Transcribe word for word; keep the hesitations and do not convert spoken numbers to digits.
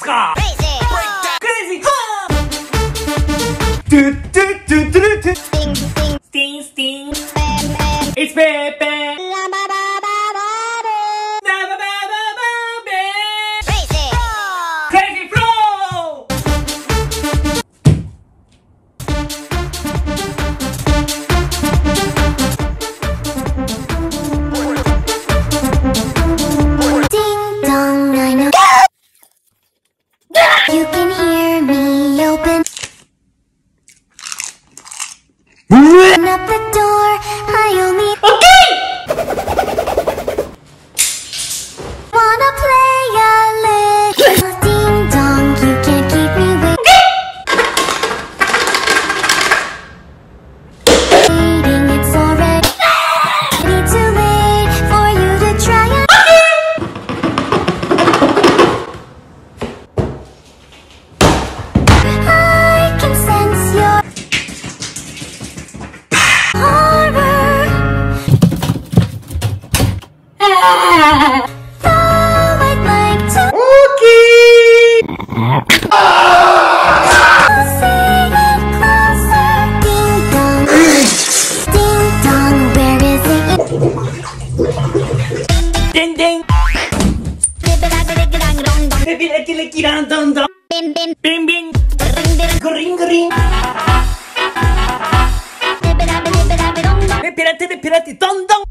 すか。クレイジートゥットゥットゥットゥットゥッスティンスティンスティン It's Pepe Crazy Flow. Ding dong, I know. You can hear me open. Open up the door. I only wanna play a little. Ding dong, you can't keep me waiting. Waiting, it's already too late for you to try and. I can sense your horror. Though I'd like to see it closer. Ding dong, ding dong, where is it? Ding ding. Pepe leki leki ran don don. Bin bin Bing bing. ring bin Green green. bin bin bin bin bin bin. Pepe leti pepe leti don don.